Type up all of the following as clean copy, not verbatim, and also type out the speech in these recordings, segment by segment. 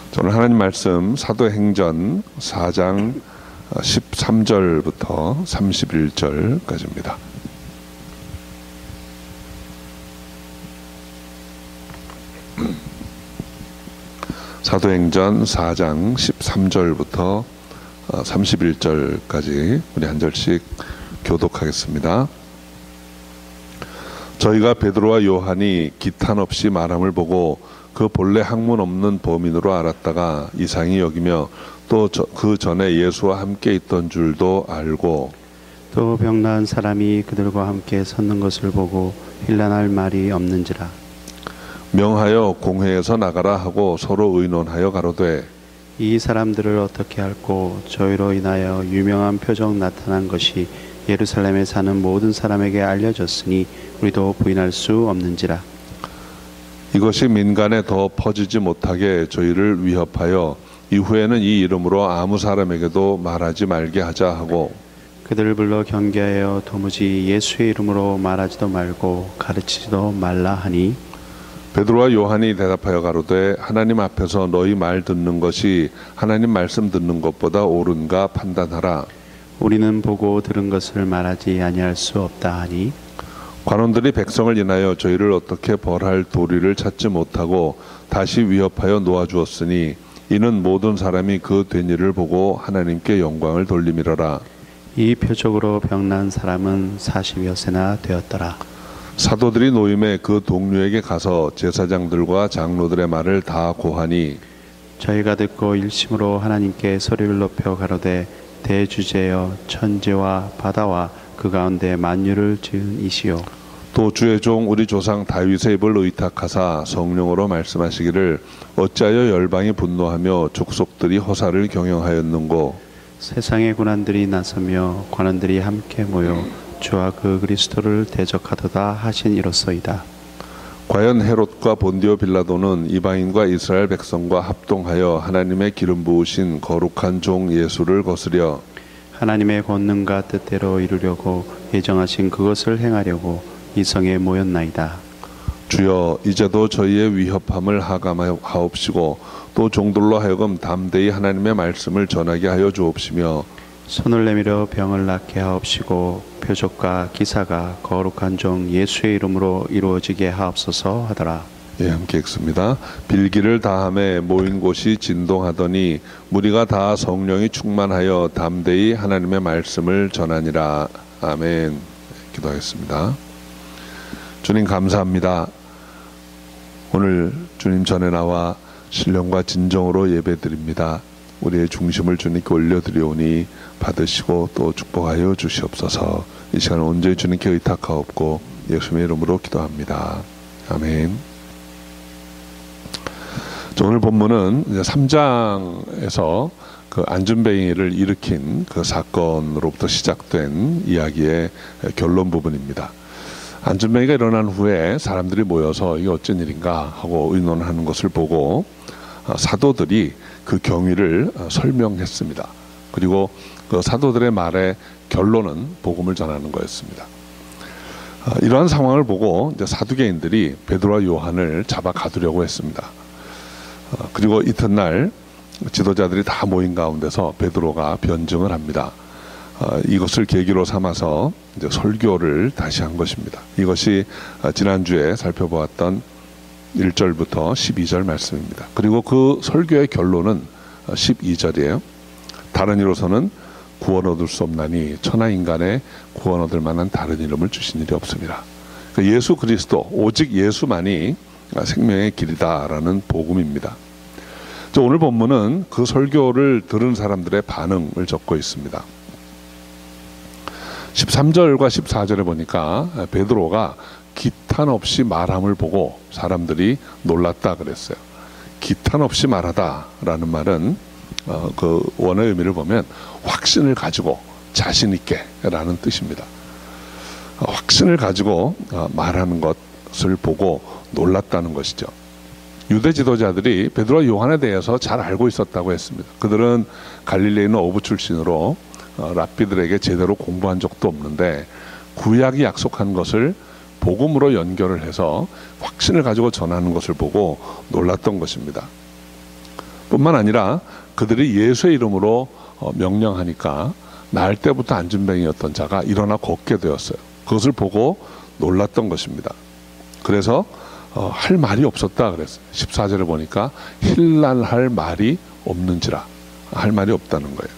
오늘 하나님 말씀 사도행전 4장 13절부터 31절까지입니다. 사도행전 4장 13절부터 31절까지 우리 한 절씩 교독하겠습니다. 저희가 베드로와 요한이 기탄 없이 말함을 보고 그 본래 학문 없는 범인으로 알았다가 이상히 여기며 또 그 전에 예수와 함께 있던 줄도 알고 또 병나은 사람이 그들과 함께 섰는 것을 보고 힐난할 말이 없는지라 명하여 공회에서 나가라 하고 서로 의논하여 가로되 이 사람들을 어떻게 할꼬 저희로 인하여 유명한 표적 나타난 것이 예루살렘에 사는 모든 사람에게 알려졌으니 우리도 부인할 수 없는지라 이것이 민간에 더 퍼지지 못하게 저희를 위협하여 이후에는 이 이름으로 아무 사람에게도 말하지 말게 하자 하고 그들을 불러 경계하여 도무지 예수의 이름으로 말하지도 말고 가르치지도 말라 하니 베드로와 요한이 대답하여 가로되 하나님 앞에서 너희 말 듣는 것이 하나님 말씀 듣는 것보다 옳은가 판단하라. 우리는 보고 들은 것을 말하지 아니할 수 없다 하니 관원들이 백성을 인하여 저희를 어떻게 벌할 도리를 찾지 못하고 다시 위협하여 놓아주었으니 이는 모든 사람이 그 된 일을 보고 하나님께 영광을 돌림이로라. 이 표적으로 병난 사람은 40여세나 되었더라. 사도들이 노임에 그 동료에게 가서 제사장들과 장로들의 말을 다 고하니 저희가 듣고 일심으로 하나님께 소리를 높여 가로되 대주제여 천지와 바다와 그 가운데 만유를 지은 이시요 또 주의 종 우리 조상 다윗의 입을 의탁하사 성령으로 말씀하시기를 어찌하여 열방이 분노하며 족속들이 허사를 경영하였는고 세상의 고난들이 나서며 관원들이 함께 모여 주와 그 그리스도를 대적하도다 하신 이로소이다. 과연 헤롯과 본디오 빌라도는 이방인과 이스라엘 백성과 합동하여 하나님의 기름 부으신 거룩한 종 예수를 거스려 하나님의 권능과 뜻대로 이루려고 예정하신 그것을 행하려고 이 성에 모였나이다. 주여 이제도 저희의 위협함을 하감하옵시고 또 종들로 하여금 담대히 하나님의 말씀을 전하게 하여 주옵시며 손을 내밀어 병을 낫게 하옵시고 표적과 기사가 거룩한 종 예수의 이름으로 이루어지게 하옵소서 하더라. 예, 함께 읽습니다. 빌기를 다함에 모인 곳이 진동하더니 무리가 다 성령이 충만하여 담대히 하나님의 말씀을 전하니라. 아멘. 기도하겠습니다. 주님 감사합니다. 오늘 주님 전에 나와 신령과 진정으로 예배드립니다. 우리의 중심을 주님께 올려드리오니 받으시고 또 축복하여 주시옵소서. 이 시간 온전히 주님께 의탁하옵고 예수님의 이름으로 기도합니다. 아멘. 오늘 본문은 이제 3장에서 그 안준뱅이를 일으킨 그 사건으로부터 시작된 이야기의 결론 부분입니다. 안준뱅이가 일어난 후에 사람들이 모여서 이게 어쩐 일인가 하고 의논하는 것을 보고 사도들이 그 경위를 설명했습니다. 그리고 그 사도들의 말의 결론은 복음을 전하는 거였습니다. 이러한 상황을 보고 이제 사두개인들이 베드로와 요한을 잡아 가두려고 했습니다. 그리고 이튿날 지도자들이 다 모인 가운데서 베드로가 변증을 합니다. 이것을 계기로 삼아서 이제 설교를 다시 한 것입니다. 이것이 지난주에 살펴보았던 1절부터 12절 말씀입니다. 그리고 그 설교의 결론은 12절이에요. 다른 이로서는 구원 얻을 수 없나니 천하인간의 구원 얻을 만한 다른 이름을 주신 일이 없습니다. 예수 그리스도 오직 예수만이 생명의 길이다라는 복음입니다. 오늘 본문은 그 설교를 들은 사람들의 반응을 적고 있습니다. 13절과 14절에 보니까 베드로가 기탄 없이 말함을 보고 사람들이 놀랐다 그랬어요. 기탄 없이 말하다라는 말은 그 원어의 의미를 보면 확신을 가지고 자신 있게 라는 뜻입니다. 확신을 가지고 말하는 것을 보고 놀랐다는 것이죠. 유대 지도자들이 베드로와 요한에 대해서 잘 알고 있었다고 했습니다. 그들은 갈릴리에 있는 어부 출신으로 랍비들에게 제대로 공부한 적도 없는데 구약이 약속한 것을 복음으로 연결을 해서 확신을 가지고 전하는 것을 보고 놀랐던 것입니다. 뿐만 아니라 그들이 예수의 이름으로 명령하니까 날 때부터 안진뱅이였던 자가 일어나 걷게 되었어요. 그것을 보고 놀랐던 것입니다. 그래서 할 말이 없었다 그랬어요. 14절에 보니까 힐난할 말이 없는지라, 할 말이 없다는 거예요.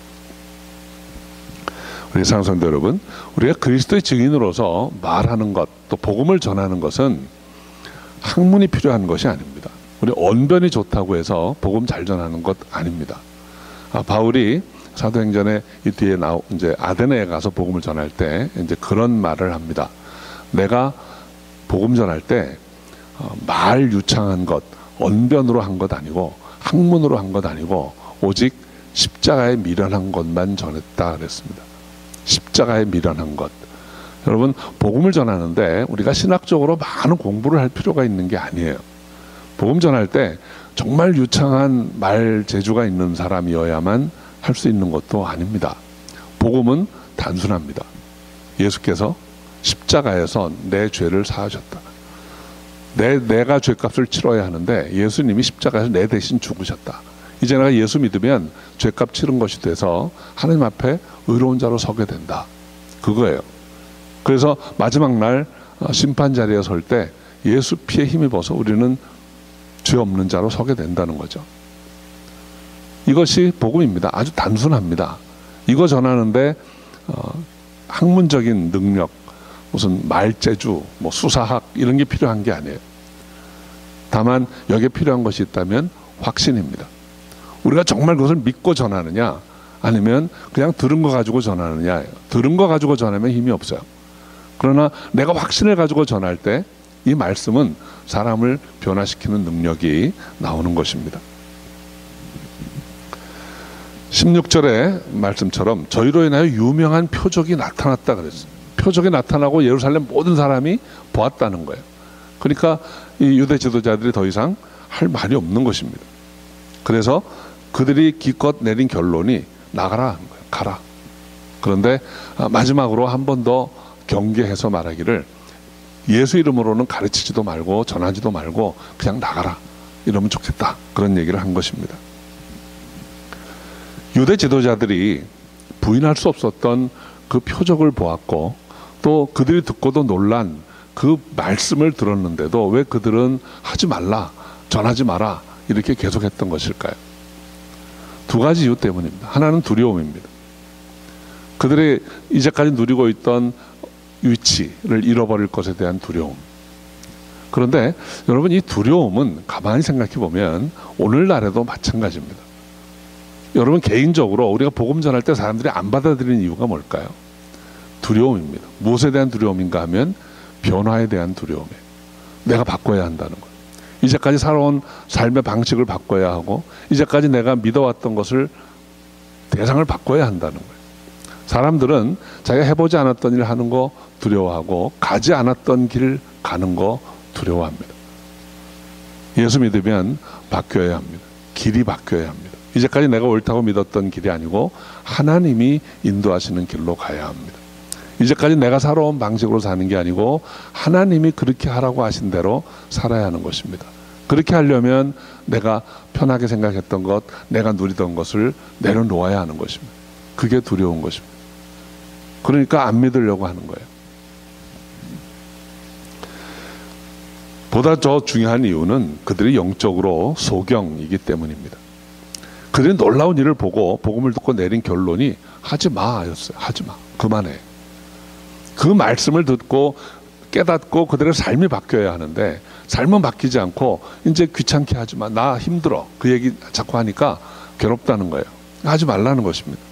우리 사랑하는 성도 여러분, 우리가 그리스도의 증인으로서 말하는 것, 또 복음을 전하는 것은 학문이 필요한 것이 아닙니다. 우리 언변이 좋다고 해서 복음 잘 전하는 것 아닙니다. 바울이 사도행전에 이 뒤에 이제 아데네에 가서 복음을 전할 때 이제 그런 말을 합니다. 내가 복음 전할 때 말 유창한 것, 언변으로 한 것 아니고 학문으로 한 것 아니고 오직 십자가에 미련한 것만 전했다 그랬습니다. 십자가에 미련한 것. 여러분, 복음을 전하는데 우리가 신학적으로 많은 공부를 할 필요가 있는 게 아니에요. 복음 전할 때 정말 유창한 말 재주가 있는 사람이어야만 할 수 있는 것도 아닙니다. 복음은 단순합니다. 예수께서 십자가에서 내 죄를 사하셨다. 내가 죄값을 치러야 하는데 예수님이 십자가에서 내 대신 죽으셨다. 이제 내가 예수 믿으면 죄값 치른 것이 돼서 하나님 앞에 의로운 자로 서게 된다. 그거예요. 그래서 마지막 날 심판 자리에 설 때 예수 피에 힘입어서 우리는 죄 없는 자로 서게 된다는 거죠. 이것이 복음입니다. 아주 단순합니다. 이거 전하는데 학문적인 능력, 무슨 말재주, 뭐 수사학 이런 게 필요한 게 아니에요. 다만 여기에 필요한 것이 있다면 확신입니다. 우리가 정말 그것을 믿고 전하느냐, 아니면 그냥 들은 거 가지고 전하느냐. 들은 거 가지고 전하면 힘이 없어요. 그러나 내가 확신을 가지고 전할 때 이 말씀은 사람을 변화시키는 능력이 나오는 것입니다. 16절의 말씀처럼 저희로 인하여 유명한 표적이 나타났다 그랬어요. 표적이 나타나고 예루살렘 모든 사람이 보았다는 거예요. 그러니까 이 유대 지도자들이 더 이상 할 말이 없는 것입니다. 그래서 그들이 기껏 내린 결론이 나가라 하는 거예요. 가라. 그런데 마지막으로 한 번 더 경계해서 말하기를 예수 이름으로는 가르치지도 말고 전하지도 말고 그냥 나가라. 이러면 좋겠다. 그런 얘기를 한 것입니다. 유대 지도자들이 부인할 수 없었던 그 표적을 보았고 또 그들이 듣고도 놀란 그 말씀을 들었는데도 왜 그들은 하지 말라, 전하지 마라 이렇게 계속했던 것일까요? 두 가지 이유 때문입니다. 하나는 두려움입니다. 그들이 이제까지 누리고 있던 위치를 잃어버릴 것에 대한 두려움. 그런데 여러분, 이 두려움은 가만히 생각해 보면 오늘날에도 마찬가지입니다. 여러분, 개인적으로 우리가 복음 전할 때 사람들이 안 받아들이는 이유가 뭘까요? 두려움입니다. 무엇에 대한 두려움인가 하면 변화에 대한 두려움이에요. 내가 바꿔야 한다는 거예요. 이제까지 살아온 삶의 방식을 바꿔야 하고 이제까지 내가 믿어왔던 것을 대상을 바꿔야 한다는 거예요. 사람들은 자기가 해보지 않았던 일 하는 거 두려워하고 가지 않았던 길 가는 거 두려워합니다. 예수 믿으면 바뀌어야 합니다. 길이 바뀌어야 합니다. 이제까지 내가 옳다고 믿었던 길이 아니고 하나님이 인도하시는 길로 가야 합니다. 이제까지 내가 살아온 방식으로 사는 게 아니고 하나님이 그렇게 하라고 하신 대로 살아야 하는 것입니다. 그렇게 하려면 내가 편하게 생각했던 것, 내가 누리던 것을 내려놓아야 하는 것입니다. 그게 두려운 것입니다. 그러니까 안 믿으려고 하는 거예요. 보다 더 중요한 이유는 그들이 영적으로 소경이기 때문입니다. 그들이 놀라운 일을 보고 복음을 듣고 내린 결론이 하지 마였어요. 하지 마. 그만해. 그 말씀을 듣고 깨닫고 그들의 삶이 바뀌어야 하는데 삶은 바뀌지 않고 이제 귀찮게 하지 마. 나 힘들어. 그 얘기 자꾸 하니까 괴롭다는 거예요. 하지 말라는 것입니다.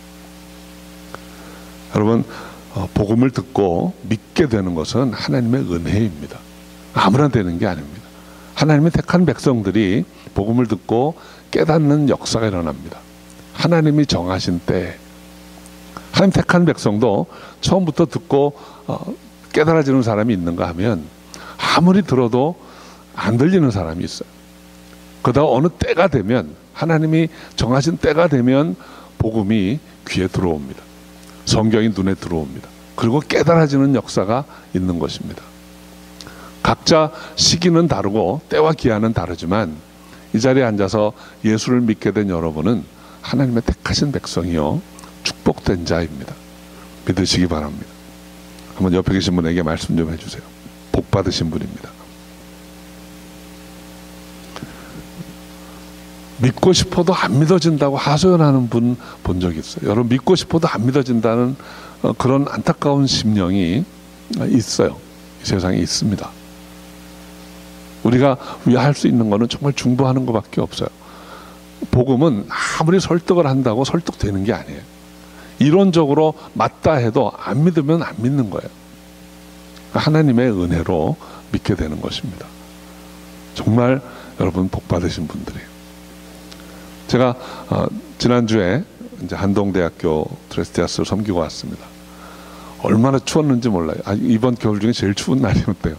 여러분, 복음을 듣고 믿게 되는 것은 하나님의 은혜입니다. 아무나 되는 게 아닙니다. 하나님의 택한 백성들이 복음을 듣고 깨닫는 역사가 일어납니다. 하나님이 정하신 때 하나님 택한 백성도 처음부터 듣고 깨달아지는 사람이 있는가 하면 아무리 들어도 안 들리는 사람이 있어요. 그러다가 어느 때가 되면 하나님이 정하신 때가 되면 복음이 귀에 들어옵니다. 성경이 눈에 들어옵니다. 그리고 깨달아지는 역사가 있는 것입니다. 각자 시기는 다르고 때와 기한은 다르지만 이 자리에 앉아서 예수를 믿게 된 여러분은 하나님의 택하신 백성이요 축복된 자입니다. 믿으시기 바랍니다. 한번 옆에 계신 분에게 말씀 좀 해주세요. 복 받으신 분입니다. 믿고 싶어도 안 믿어진다고 하소연하는 분 본 적 있어요. 여러분, 믿고 싶어도 안 믿어진다는 그런 안타까운 심령이 있어요. 이 세상에 있습니다. 우리가 위할 수 있는 거는 정말 중보하는 것밖에 없어요. 복음은 아무리 설득을 한다고 설득되는 게 아니에요. 이론적으로 맞다 해도 안 믿으면 안 믿는 거예요. 하나님의 은혜로 믿게 되는 것입니다. 정말 여러분 복 받으신 분들이에요. 제가 지난주에 이제 한동대학교 트레스티아스를 섬기고 왔습니다. 얼마나 추웠는지 몰라요. 이번 겨울 중에 제일 추운 날이었대요.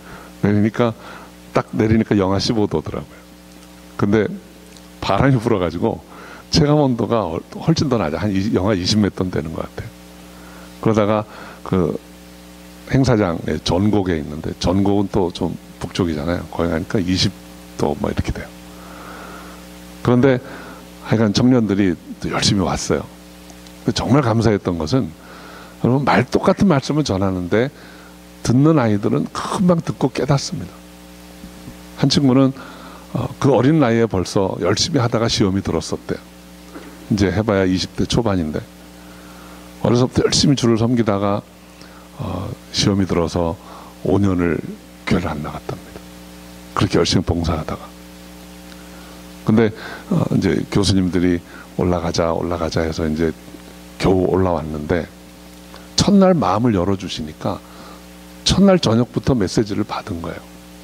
딱 내리니까 영하 15도더라고요. 근데 바람이 불어가지고 체감 온도가 훨씬 더 낮아. 한 영하 20몇 도 되는 것 같아요. 그러다가 그 행사장에 전곡에 있는데, 전곡은 또 좀 북쪽이잖아요. 거기 가니까 20도 뭐 이렇게 돼요. 그런데 하여간 청년들이 또 열심히 왔어요. 정말 감사했던 것은, 여러분, 똑같은 말씀을 전하는데 듣는 아이들은 금방 듣고 깨닫습니다. 한 친구는 그 어린 나이에 벌써 열심히 하다가 시험이 들었었대요. 이제 해봐야 20대 초반인데 어려서부터 열심히 주를 섬기다가 시험이 들어서 5년을 교회를 안 나갔답니다. 그렇게 열심히 봉사하다가. 근데 이제 교수님들이 올라가자 해서 이제 겨우 올라왔는데, 첫날 마음을 열어주시니까 첫날 저녁부터 메시지를 받은 거예요.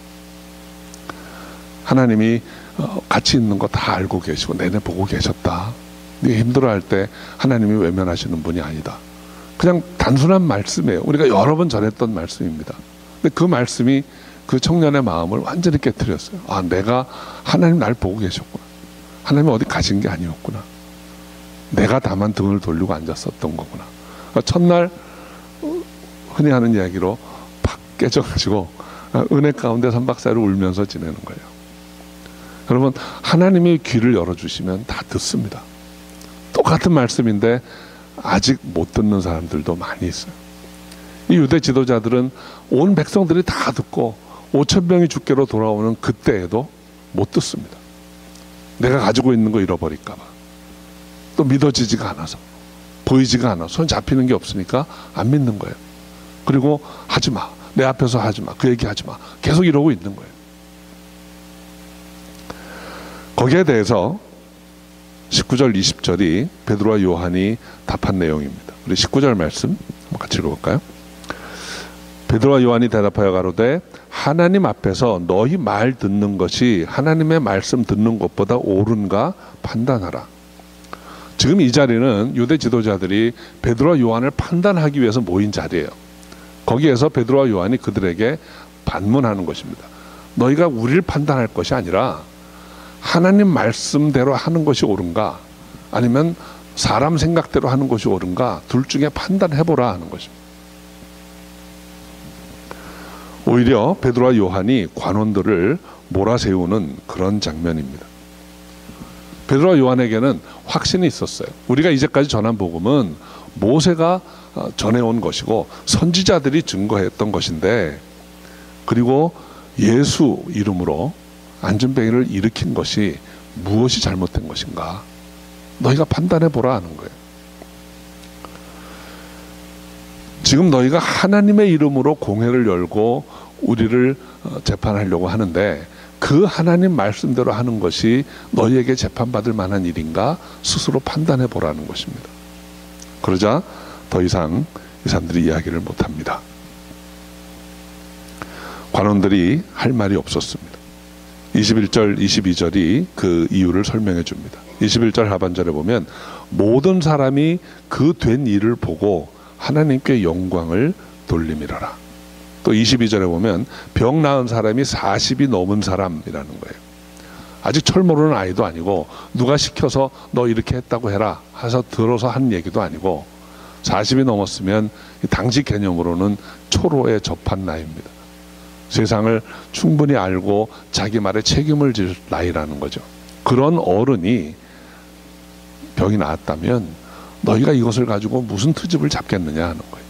하나님이 같이 있는 거 다 알고 계시고 내내 보고 계셨다. 네가 힘들어할 때 하나님이 외면하시는 분이 아니다. 그냥 단순한 말씀이에요. 우리가 여러 번 전했던 말씀입니다. 근데 그 말씀이 그 청년의 마음을 완전히 깨트렸어요. 내가 하나님 날 보고 계셨구나. 하나님이 어디 가신 게 아니었구나. 내가 다만 등을 돌리고 앉았었던 거구나. 첫날 흔히 하는 이야기로 팍 깨져가지고 은혜 가운데 3박 4일 울면서 지내는 거예요. 여러분, 하나님이 귀를 열어주시면 다 듣습니다. 똑같은 말씀인데 아직 못 듣는 사람들도 많이 있어요. 이 유대 지도자들은 온 백성들이 다 듣고 5,000명이 주께로 돌아오는 그때에도 못 듣습니다. 내가 가지고 있는 거 잃어버릴까 봐. 또 믿어지지가 않아서, 보이지가 않아, 손 잡히는 게 없으니까 안 믿는 거예요. 그리고 하지 마, 내 앞에서 하지 마, 그 얘기 하지 마, 계속 이러고 있는 거예요. 거기에 대해서 19절 20절이 베드로와 요한이 답한 내용입니다. 우리 19절 말씀 한번 같이 읽어볼까요? 베드로와 요한이 대답하여 가로되 하나님 앞에서 너희 말 듣는 것이 하나님의 말씀 듣는 것보다 옳은가 판단하라. 지금 이 자리는 유대 지도자들이 베드로와 요한을 판단하기 위해서 모인 자리예요. 거기에서 베드로와 요한이 그들에게 반문하는 것입니다. 너희가 우리를 판단할 것이 아니라 하나님 말씀대로 하는 것이 옳은가, 아니면 사람 생각대로 하는 것이 옳은가, 둘 중에 판단해보라 하는 것입니다. 오히려 베드로와 요한이 관원들을 몰아세우는 그런 장면입니다. 베드로와 요한에게는 확신이 있었어요. 우리가 이제까지 전한 복음은 모세가 전해온 것이고 선지자들이 증거했던 것인데, 그리고 예수 이름으로 안전뱅이를 일으킨 것이 무엇이 잘못된 것인가, 너희가 판단해보라 하는 거예요. 지금 너희가 하나님의 이름으로 공회를 열고 우리를 재판하려고 하는데, 그 하나님 말씀대로 하는 것이 너희에게 재판받을 만한 일인가 스스로 판단해보라는 것입니다. 그러자 더 이상 이 사람들이 이야기를 못합니다. 관원들이 할 말이 없었습니다. 21절 22절이 그 이유를 설명해 줍니다. 21절 하반절에 보면 모든 사람이 그 된 일을 보고 하나님께 영광을 돌림이라라. 또 22절에 보면 병 나은 사람이 40이 넘은 사람이라는 거예요. 아직 철 모르는 아이도 아니고 누가 시켜서 너 이렇게 했다고 해라 해서 들어서 한 얘기도 아니고, 40이 넘었으면 당시 개념으로는 초로에 접한 나이입니다. 세상을 충분히 알고 자기 말에 책임을 질 나이라는 거죠. 그런 어른이 병이 나았다면 너희가 이것을 가지고 무슨 트집을 잡겠느냐 하는 거예요.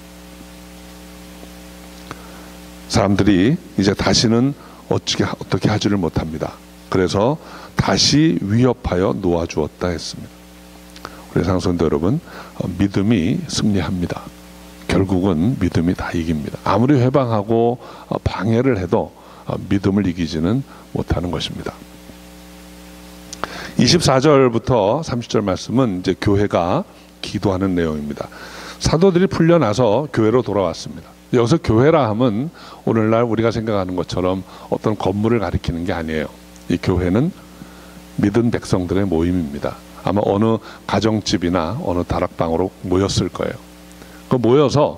사람들이 이제 다시는 어떻게 하지를 못합니다. 그래서 다시 위협하여 놓아주었다 했습니다. 우리 상성도 여러분, 믿음이 승리합니다. 결국은 믿음이 다 이깁니다. 아무리 회방하고 방해를 해도 믿음을 이기지는 못하는 것입니다. 24절부터 30절 말씀은 이제 교회가 기도하는 내용입니다. 사도들이 풀려나서 교회로 돌아왔습니다. 여기서 교회라 함은 오늘날 우리가 생각하는 것처럼 어떤 건물을 가리키는 게 아니에요. 이 교회는 믿은 백성들의 모임입니다. 아마 어느 가정집이나 어느 다락방으로 모였을 거예요. 그 모여서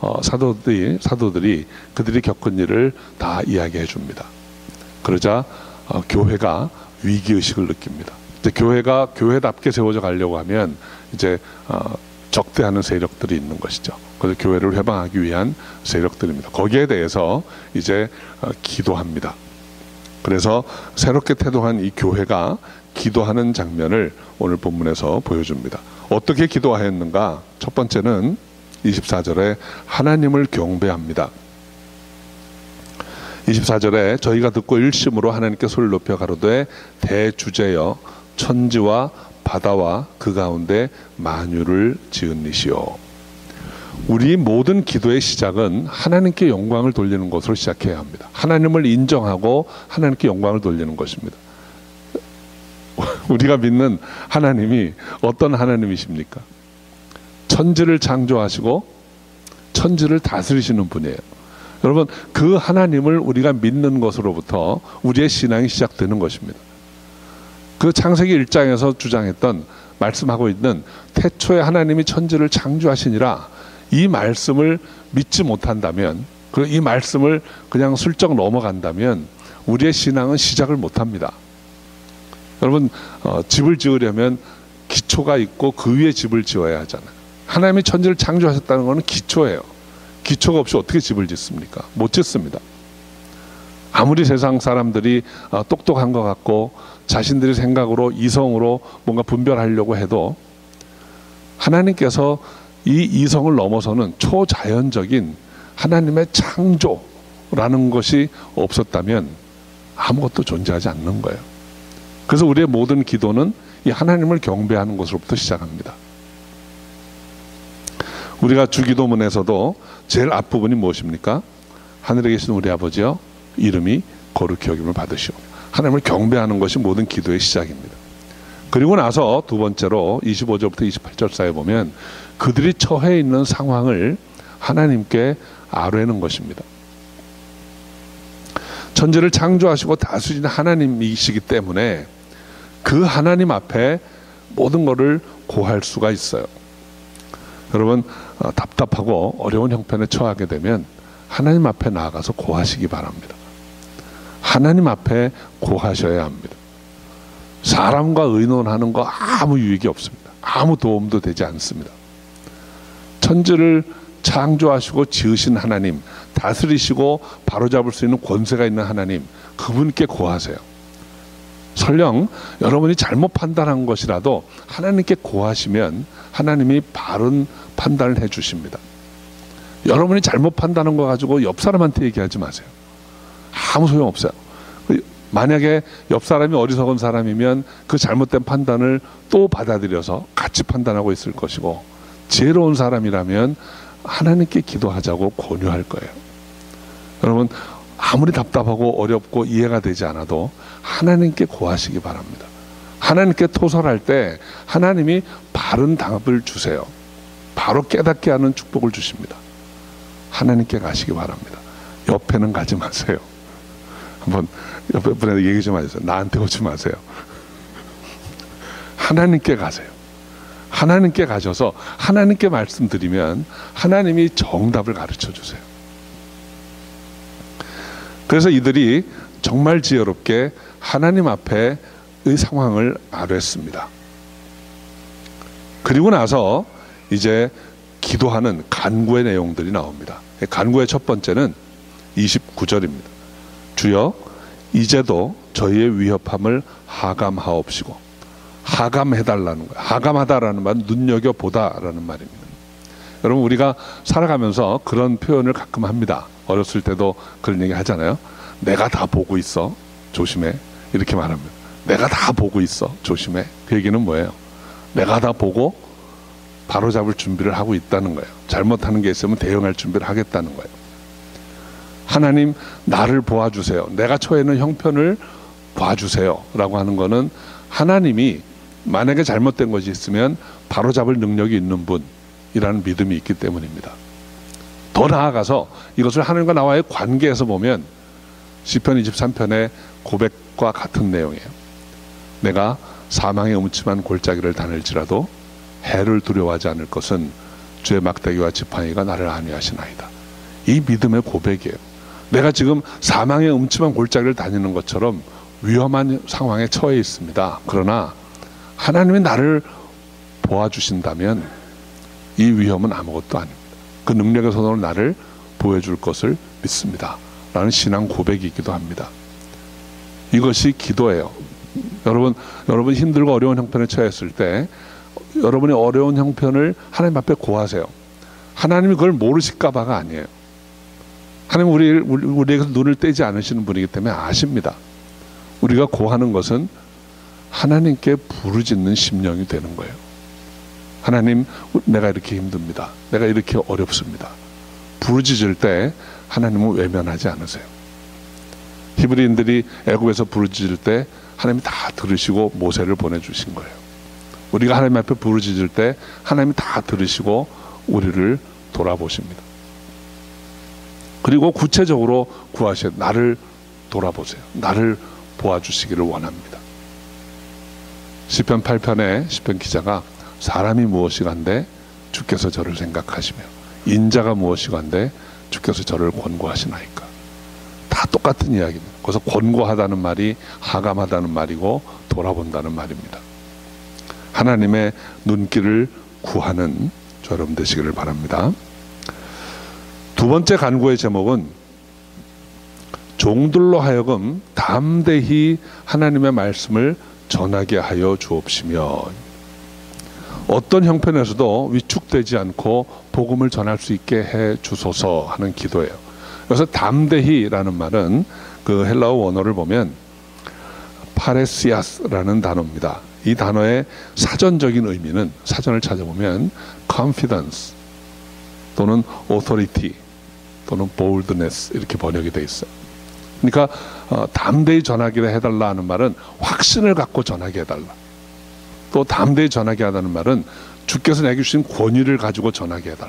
사도들이 그들이 겪은 일을 다 이야기해 줍니다. 그러자 교회가 위기의식을 느낍니다. 이제 교회가 교회답게 세워져 가려고 하면 이제 적대하는 세력들이 있는 것이죠. 그래서 교회를 회방하기 위한 세력들입니다. 거기에 대해서 이제 기도합니다. 그래서 새롭게 태동한 이 교회가 기도하는 장면을 오늘 본문에서 보여줍니다. 어떻게 기도하였는가? 첫 번째는 24절에 하나님을 경배합니다. 24절에 저희가 듣고 일심으로 하나님께 소리를 높여 가로되 대주제여 천지와 바다와 그 가운데 만유를 지으니시오. 우리 모든 기도의 시작은 하나님께 영광을 돌리는 것으로 시작해야 합니다. 하나님을 인정하고 하나님께 영광을 돌리는 것입니다. 우리가 믿는 하나님이 어떤 하나님이십니까? 천지를 창조하시고 천지를 다스리시는 분이에요. 여러분, 그 하나님을 우리가 믿는 것으로부터 우리의 신앙이 시작되는 것입니다. 그 창세기 1장에서 주장했던, 말씀하고 있는 태초에 하나님이 천지를 창조하시니라, 이 말씀을 믿지 못한다면, 이 말씀을 그냥 슬쩍 넘어간다면 우리의 신앙은 시작을 못합니다. 여러분, 집을 지으려면 기초가 있고 그 위에 집을 지어야 하잖아요. 하나님이 천지를 창조하셨다는 것은 기초예요. 기초가 없이 어떻게 집을 짓습니까? 못 짓습니다. 아무리 세상 사람들이 똑똑한 것 같고 자신들의 생각으로 이성으로 뭔가 분별하려고 해도 하나님께서 이 이성을 넘어서는 초자연적인 하나님의 창조라는 것이 없었다면 아무것도 존재하지 않는 거예요. 그래서 우리의 모든 기도는 이 하나님을 경배하는 것으로부터 시작합니다. 우리가 주기도문에서도 제일 앞부분이 무엇입니까? 하늘에 계신 우리 아버지여 이름이 거룩히 여김을 받으시오. 하나님을 경배하는 것이 모든 기도의 시작입니다. 그리고 나서 두 번째로 25절부터 28절 사이에 보면 그들이 처해 있는 상황을 하나님께 아뢰는 것입니다. 천지를 창조하시고 다스리는 하나님이시기 때문에 그 하나님 앞에 모든 것을 고할 수가 있어요. 여러분, 답답하고 어려운 형편에 처하게 되면 하나님 앞에 나아가서 고하시기 바랍니다. 하나님 앞에 고하셔야 합니다. 사람과 의논하는 거 아무 유익이 없습니다. 아무 도움도 되지 않습니다. 천지를 창조하시고 지으신 하나님, 다스리시고 바로잡을 수 있는 권세가 있는 하나님, 그분께 고하세요. 설령 여러분이 잘못 판단한 것이라도 하나님께 고하시면 하나님이 바른 판단을 해주십니다. 여러분이 잘못 판단한 거 가지고 옆 사람한테 얘기하지 마세요. 아무 소용없어요. 만약에 옆 사람이 어리석은 사람이면 그 잘못된 판단을 또 받아들여서 같이 판단하고 있을 것이고, 지혜로운 사람이라면 하나님께 기도하자고 권유할 거예요. 여러분, 아무리 답답하고 어렵고 이해가 되지 않아도 하나님께 고하시기 바랍니다. 하나님께 토설할 때 하나님이 바른 답을 주세요. 바로 깨닫게 하는 축복을 주십니다. 하나님께 가시기 바랍니다. 옆에는 가지 마세요. 한번 옆에 분한테 얘기 좀 하세요. 나한테 오지 마세요. 하나님께 가세요. 하나님께 가셔서 하나님께 말씀드리면 하나님이 정답을 가르쳐 주세요. 그래서 이들이 정말 지혜롭게 하나님 앞에 의 상황을 아뢰었습니다. 그리고 나서 이제 기도하는 간구의 내용들이 나옵니다. 간구의 첫 번째는 29절입니다. 주여 이제도 저희의 위협함을 하감하옵시고, 하감해달라는 거예요. 하감하다라는 말은 눈여겨보다라는 말입니다. 여러분, 우리가 살아가면서 그런 표현을 가끔 합니다. 어렸을 때도 그런 얘기 하잖아요. 내가 다 보고 있어, 조심해, 이렇게 말합니다. 내가 다 보고 있어, 조심해. 그 얘기는 뭐예요? 내가 다 보고 바로잡을 준비를 하고 있다는 거예요. 잘못하는 게 있으면 대응할 준비를 하겠다는 거예요. 하나님, 나를 보아주세요, 내가 처해 있는 형편을 봐주세요 라고 하는 거는 하나님이 만약에 잘못된 것이 있으면 바로잡을 능력이 있는 분이라는 믿음이 있기 때문입니다. 더 나아가서 이것을 하나님과 나와의 관계에서 보면 시편 23편의 고백과 같은 내용이에요. 내가 사망의 음침한 골짜기를 다닐지라도 해를 두려워하지 않을 것은 주의 막대기와 지팡이가 나를 안위하시나이다. 이 믿음의 고백이에요. 내가 지금 사망의 음침한 골짜기를 다니는 것처럼 위험한 상황에 처해 있습니다. 그러나 하나님이 나를 보아주신다면 이 위험은 아무것도 아닙니다. 그 능력의 손으로 나를 보여줄 것을 믿습니다 라는 신앙 고백이 있기도 합니다. 이것이 기도예요. 여러분 힘들고 어려운 형편에 처했을 때 여러분의 어려운 형편을 하나님 앞에 고하세요. 하나님이 그걸 모르실까 봐가 아니에요. 하나님은 우리에게서 눈을 떼지 않으시는 분이기 때문에 아십니다. 우리가 고하는 것은 하나님께 부르짖는 심령이 되는 거예요. 하나님, 내가 이렇게 힘듭니다. 내가 이렇게 어렵습니다. 부르짖을 때 하나님은 외면하지 않으세요. 히브리인들이 애굽에서 부르짖을 때 하나님이 다 들으시고 모세를 보내주신 거예요. 우리가 하나님 앞에 부르짖을 때 하나님이 다 들으시고 우리를 돌아보십니다. 그리고 구체적으로 구하셔, 나를 돌아보세요. 나를 보아주시기를 원합니다. 시편 8편에 시편 기자가 사람이 무엇이간데 주께서 저를 생각하시며 인자가 무엇이간데 주께서 저를 권고하시나이까. 다 똑같은 이야기입니다. 그래서 권고하다는 말이 하감하다는 말이고 돌아본다는 말입니다. 하나님의 눈길을 구하는 저 여러분 되시기를 바랍니다. 두 번째 간구의 제목은 종들로 하여금 담대히 하나님의 말씀을 전하게 하여 주옵시며, 어떤 형편에서도 위축되지 않고 복음을 전할 수 있게 해 주소서 하는 기도예요. 그래서 담대히라는 말은 그 헬라어 원어를 보면 파레시아스라는 단어입니다. 이 단어의 사전적인 의미는, 사전을 찾아보면 confidence 또는 authority 또는 boldness 이렇게 번역이 되어 있어요. 그러니까 담대히 전하게 해달라 하는 말은 확신을 갖고 전하게 해달라. 또 담대히 전하게 하다는 말은 주께서 내게 주신 권위를 가지고 전하게 해달라.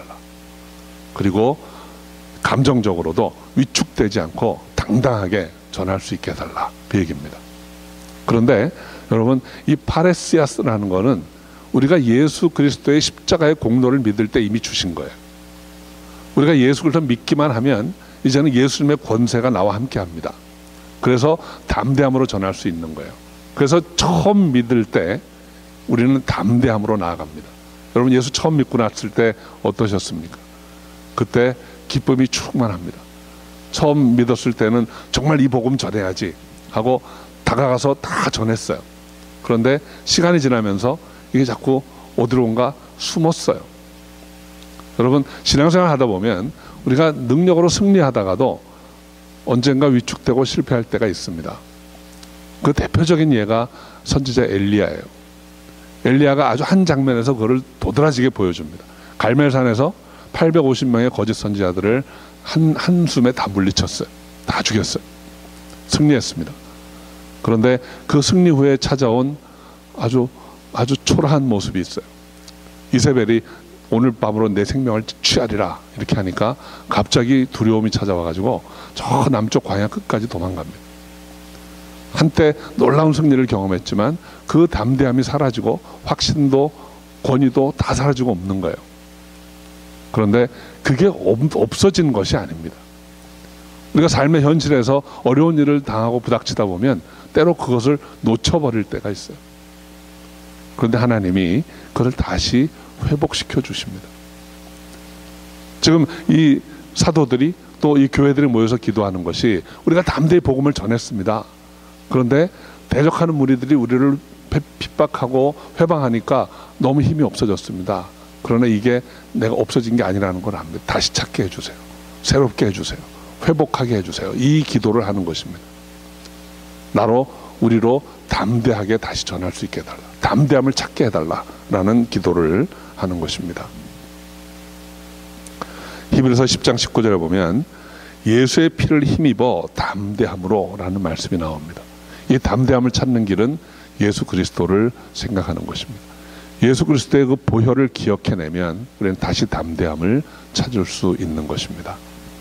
그리고 감정적으로도 위축되지 않고 당당하게 전할 수 있게 해달라, 그 얘기입니다. 그런데 여러분, 이 파레시아스라는 거는 우리가 예수 그리스도의 십자가의 공로를 믿을 때 이미 주신 거예요. 우리가 예수 그리스도 믿기만 하면 이제는 예수님의 권세가 나와 함께 합니다. 그래서 담대함으로 전할 수 있는 거예요. 그래서 처음 믿을 때 우리는 담대함으로 나아갑니다. 여러분, 예수 처음 믿고 났을 때 어떠셨습니까? 그때 기쁨이 충만합니다. 처음 믿었을 때는 정말 이 복음 전해야지 하고 다가가서 다 전했어요. 그런데 시간이 지나면서 이게 자꾸 어디론가 숨었어요. 여러분, 신앙생활 하다 보면 우리가 능력으로 승리하다가도 언젠가 위축되고 실패할 때가 있습니다. 그 대표적인 예가 선지자 엘리야예요. 엘리야가 아주 한 장면에서 그걸 도드라지게 보여줍니다. 갈멜산에서 850명의 거짓 선지자들을 한숨에 다 물리쳤어요. 다 죽였어요. 승리했습니다. 그런데 그 승리 후에 찾아온 아주 초라한 모습이 있어요. 이세벨이 오늘 밤으로 내 생명을 취하리라 이렇게 하니까 갑자기 두려움이 찾아와가지고 저 남쪽 광야 끝까지 도망갑니다. 한때 놀라운 승리를 경험했지만 그 담대함이 사라지고 확신도 권위도 다 사라지고 없는 거예요. 그런데 그게 없어진 것이 아닙니다. 우리가 삶의 현실에서 어려운 일을 당하고 부닥치다 보면 때로 그것을 놓쳐버릴 때가 있어요. 그런데 하나님이 그걸 다시 회복시켜 주십니다. 지금 이 사도들이 또 이 교회들이 모여서 기도하는 것이 우리가 담대히 복음을 전했습니다. 그런데 대적하는 무리들이 우리를 핍박하고 회방하니까 너무 힘이 없어졌습니다. 그러나 이게 내가 없어진 게 아니라는 걸 압니다. 다시 찾게 해주세요. 새롭게 해주세요. 회복하게 해주세요. 이 기도를 하는 것입니다. 우리로 담대하게 다시 전할 수 있게 해달라. 담대함을 찾게 해달라라는 기도를 하는 것입니다. 히브리서 10장 19절에 보면 예수의 피를 힘입어 담대함으로 라는 말씀이 나옵니다. 이 담대함을 찾는 길은 예수 그리스도를 생각하는 것입니다. 예수 그리스도의 그 보혈을 기억해내면 우리는 다시 담대함을 찾을 수 있는 것입니다.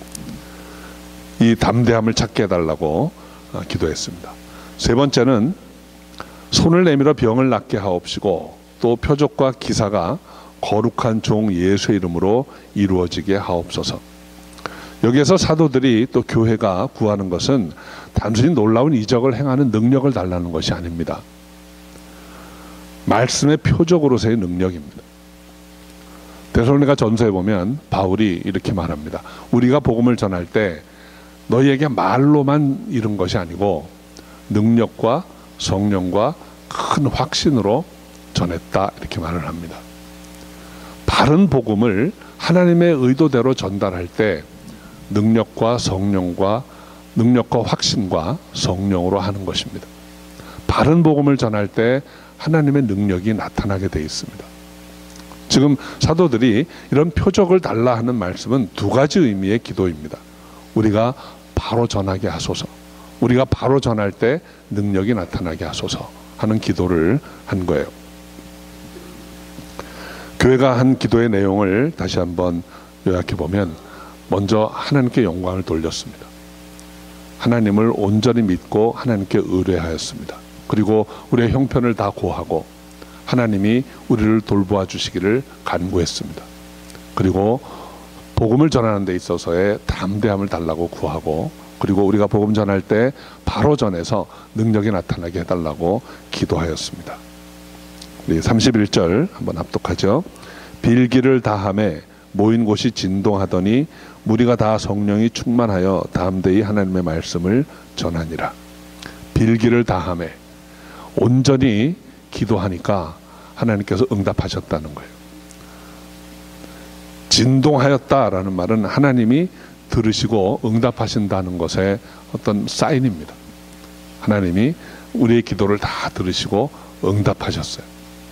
이 담대함을 찾게 해달라고 기도했습니다. 세 번째는 손을 내밀어 병을 낫게 하옵시고 또 표적과 기사가 거룩한 종 예수의 이름으로 이루어지게 하옵소서. 여기에서 사도들이 또 교회가 구하는 것은 단순히 놀라운 이적을 행하는 능력을 달라는 것이 아닙니다. 말씀의 표적으로서의 능력입니다. 데살로니가 전서에 보면 바울이 이렇게 말합니다. 우리가 복음을 전할 때 너희에게 말로만 이룬 것이 아니고 능력과 성령과 큰 확신으로 전했다, 이렇게 말을 합니다. 바른 복음을 하나님의 의도대로 전달할 때 능력과 확신과 성령으로 하는 것입니다. 바른 복음을 전할 때 하나님의 능력이 나타나게 되어 있습니다. 지금 사도들이 이런 표적을 달라 하는 말씀은 두 가지 의미의 기도입니다. 우리가 바로 전하게 하소서, 우리가 바로 전할 때 능력이 나타나게 하소서 하는 기도를 한 거예요. 교회가 한 기도의 내용을 다시 한번 요약해 보면, 먼저 하나님께 영광을 돌렸습니다. 하나님을 온전히 믿고 하나님께 의뢰하였습니다. 그리고 우리의 형편을 다 고하고 하나님이 우리를 돌보아 주시기를 간구했습니다. 그리고 복음을 전하는 데 있어서의 담대함을 달라고 구하고, 그리고 우리가 복음 전할 때 바로 전해서 능력이 나타나게 해달라고 기도하였습니다. 우리 31절 한번 합독하죠. 빌기를 다하매 모인 곳이 진동하더니 무리가 다 성령이 충만하여 담대히 하나님의 말씀을 전하니라. 빌기를 다하매, 온전히 기도하니까 하나님께서 응답하셨다는 거예요. 진동하였다라는 말은 하나님이 들으시고 응답하신다는 것의 어떤 사인입니다. 하나님이 우리의 기도를 다 들으시고 응답하셨어요.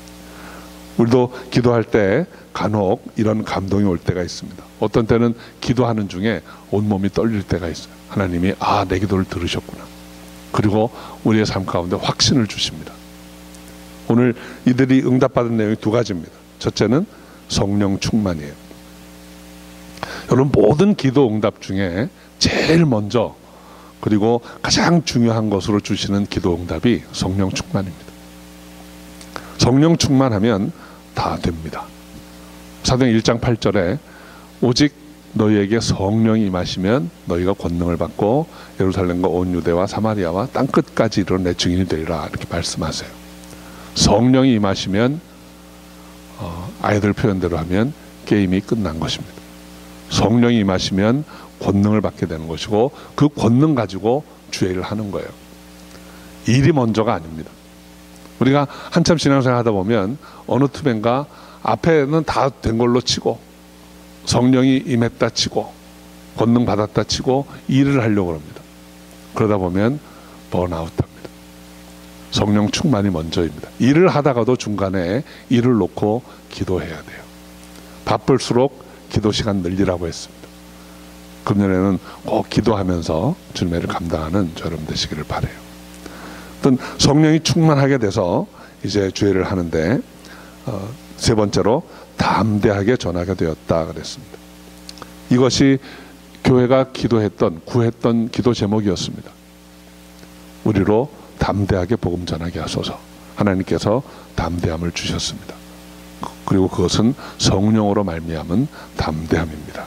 우리도 기도할 때 간혹 이런 감동이 올 때가 있습니다. 어떤 때는 기도하는 중에 온몸이 떨릴 때가 있어요. 하나님이 내 기도를 들으셨구나. 그리고 우리의 삶 가운데 확신을 주십니다. 오늘 이들이 응답받은 내용이 두 가지입니다. 첫째는 성령 충만이에요. 여러분, 모든 기도 응답 중에 제일 먼저 그리고 가장 중요한 것으로 주시는 기도 응답이 성령 충만입니다. 성령 충만하면 다 됩니다. 사도행 1장 8절에 오직 너희에게 성령이 임하시면 너희가 권능을 받고 예루살렘과 온 유대와 사마리아와 땅끝까지 이르러 내 증인이 되리라, 이렇게 말씀하세요. 성령이 임하시면 아이들 표현대로 하면 게임이 끝난 것입니다. 성령이 임하시면 권능을 받게 되는 것이고, 그 권능 가지고 주의 일을 하는 거예요. 일이 먼저가 아닙니다. 우리가 한참 신앙생활 하다 보면 어느 틈엔가 앞에는 다 된 걸로 치고 성령이 임했다 치고 권능 받았다 치고 일을 하려고 합니다. 그러다 보면 번아웃합니다. 성령 충만이 먼저입니다. 일을 하다가도 중간에 일을 놓고 기도해야 돼요. 바쁠수록 기도 시간 늘리라고 했습니다. 금년에는 꼭 기도하면서 주님의 일을 감당하는 여러분 되시기를 바라요. 어떤 성령이 충만하게 돼서 이제 주의를 하는데, 세 번째로 담대하게 전하게 되었다 그랬습니다. 이것이 교회가 구했던 기도 제목이었습니다. 우리로 담대하게 복음 전하게 하소서. 하나님께서 담대함을 주셨습니다. 그리고 그것은 성령으로 말미암은 담대함입니다.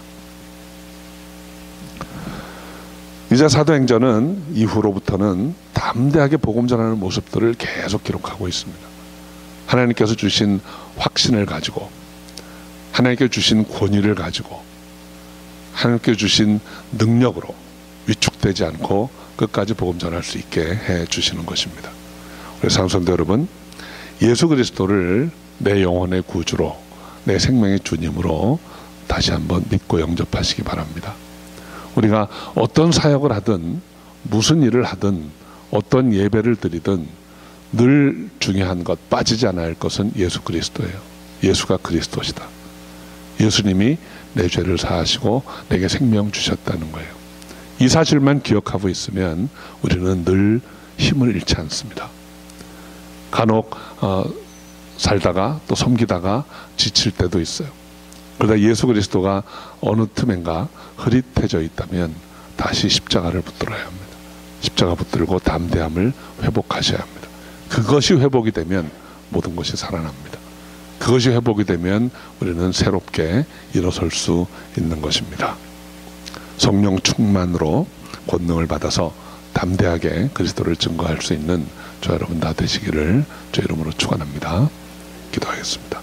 이제 사도행전은 이후로부터는 담대하게 복음 전하는 모습들을 계속 기록하고 있습니다. 하나님께서 주신 확신을 가지고, 하나님께 주신 권위를 가지고, 하나님께 주신 능력으로 위축되지 않고 끝까지 복음 전할 수 있게 해 주시는 것입니다. 우리 사랑성도 여러분, 예수 그리스도를 내 영혼의 구주로, 내 생명의 주님으로 다시 한번 믿고 영접하시기 바랍니다. 우리가 어떤 사역을 하든 무슨 일을 하든 어떤 예배를 드리든 늘 중요한 것, 빠지지 않아야 할 것은 예수 그리스도예요. 예수가 그리스도시다. 예수님이 내 죄를 사하시고 내게 생명 주셨다는 거예요. 이 사실만 기억하고 있으면 우리는 늘 힘을 잃지 않습니다. 간혹 살다가 또 섬기다가 지칠 때도 있어요. 그러다 예수 그리스도가 어느 틈엔가 흐릿해져 있다면 다시 십자가를 붙들어야 합니다. 십자가 붙들고 담대함을 회복하셔야 합니다. 그것이 회복이 되면 모든 것이 살아납니다. 그것이 회복이 되면 우리는 새롭게 일어설 수 있는 것입니다. 성령 충만으로 권능을 받아서 담대하게 그리스도를 증거할 수 있는 저 여러분 다 되시기를 주 이름으로 축원합니다. 기도하겠습니다.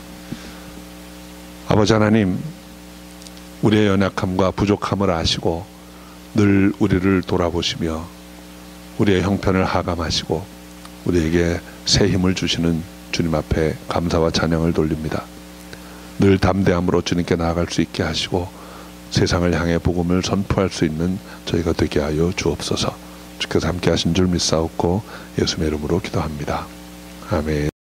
아버지 하나님, 우리의 연약함과 부족함을 아시고 늘 우리를 돌아보시며 우리의 형편을 하감하시고 우리에게 새 힘을 주시는 주님 앞에 감사와 찬양을 돌립니다. 늘 담대함으로 주님께 나아갈 수 있게 하시고 세상을 향해 복음을 선포할 수 있는 저희가 되게 하여 주옵소서. 주께서 함께 하신 줄 믿사옵고 예수의 이름으로 기도합니다. 아멘.